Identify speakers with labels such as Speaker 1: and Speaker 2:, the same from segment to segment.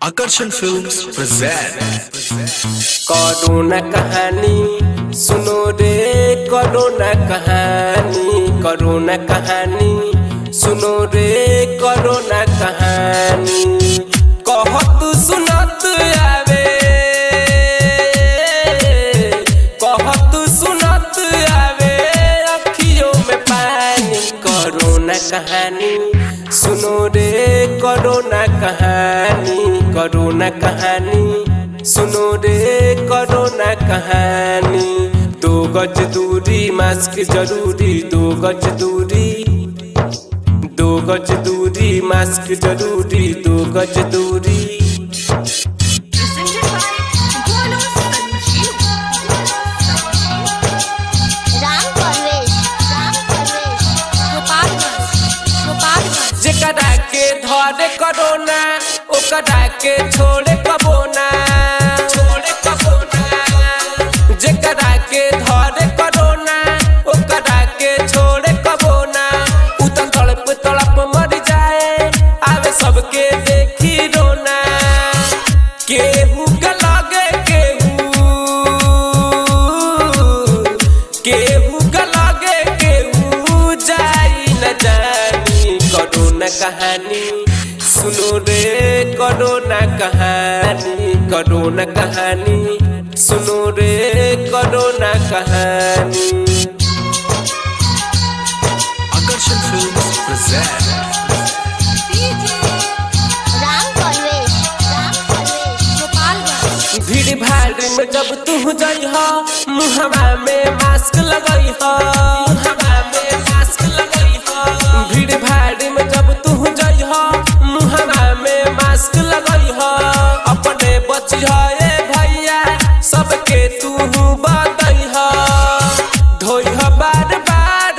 Speaker 1: आकर्षण films present
Speaker 2: corona कहानी सुनो रे, कोरोना कहानी, कोरोना कहानी सुनो रे, कोरोना कहानी कहत सुनत आवे, कहत सुनत आवे अखियों में पानी। कोरोना कहानी सुनो रे, कोरोना कहानी, कोरोना कहानी सुनो रे, कोरोना कहानी। 2 गज दूरी मास्क जरूरी, 2 गज दूरी, 2 गज दूरी मास्क जरूरी, 2 गज दूरी। जेकरा के धरे कोरोना ओकरा के छोड़े कबो ना, छोड़े कबो ना। जेकरा के धरे कोरोना ओकरा के छोड़े कबो ना। उ त तड़प तड़प मर जाए, आवे सबके देखी रोना। केहू के लगे केहू, केहू के लगे केहू जाई न जानी। कोरोना कहानी सुनो रे, कोरोना कहानी, कोरोना कहानी सुनो रे, कोरोना कहानी।
Speaker 1: आकर्षण फिल्म्स प्रेजेंट
Speaker 2: भीड़ भाड़ में जब तू जइहा, मुहवा में मास्क लगइहा, मुहवा में मास्क लगइहा। भीड़ भाड़ में जब तू जइहा, मुहवा में मास्क लगइहा। अपने बचिहा ए भैया, सबके तू बतइहा। धोइहा बार बार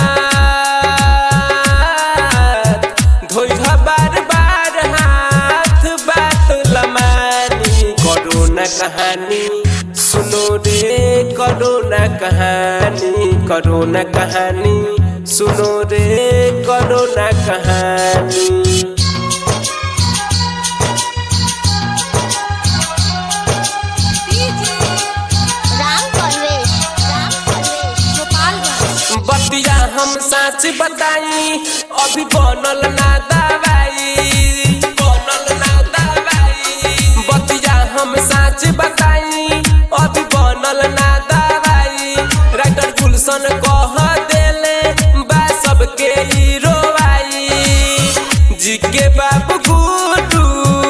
Speaker 2: हाथ, धोइहा बार बार हाथ, बात लमानी। कोरोना कहानी सुनो रे, कोरोना कहानी, कोरोना कहानी सुनो रे, कोरोना कहानी। बतिया हम सच बताई, अभी बनल ना दवाई, बनल ना दवाई। बतिया हम सच बताई, अभी बनल ना दवाई। राइटर गुलशन कह देले बा सबके ही रोवाई। जी के बाबू गुडू,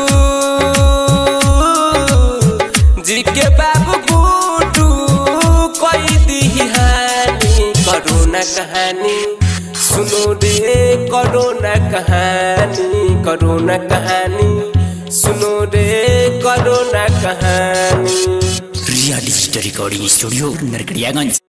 Speaker 2: जी के बाबू गुडू कोई दिहानी। कोरोना कहानी सुनो रे, कोरोना कहानी, कोरोना कहानी सुनो रे, कोरोना कहानी।
Speaker 3: Riya digital recording studio Narkatiaganj.